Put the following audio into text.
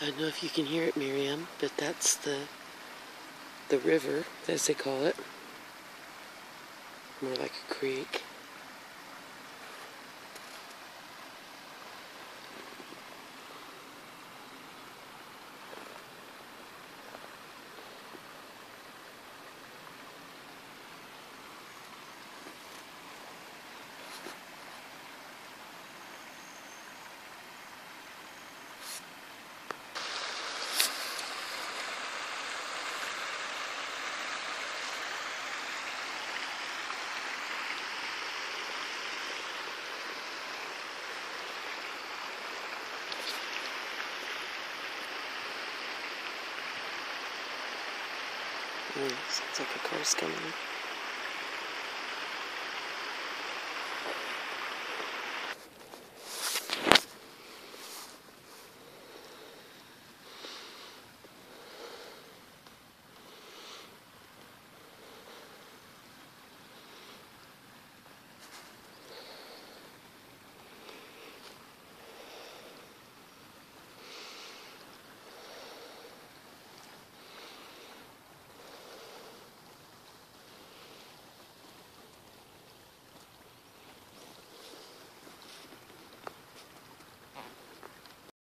I don't know if you can hear it, Miriam, but that's the river, as they call it. More like a creek. Sounds like a car's coming.